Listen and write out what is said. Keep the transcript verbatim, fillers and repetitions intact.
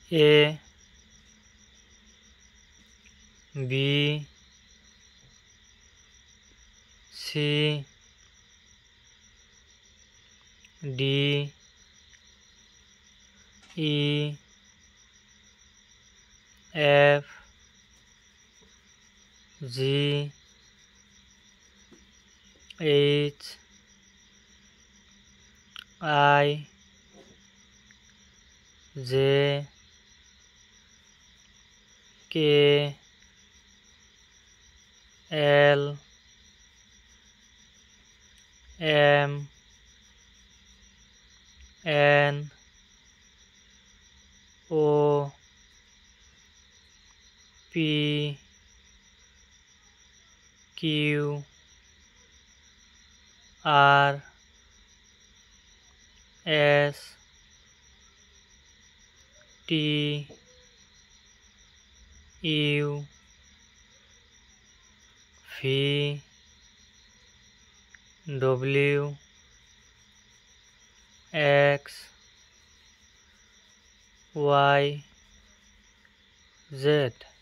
A B C D E F G H I J K L M N O P Q R S T U V W X Y Z.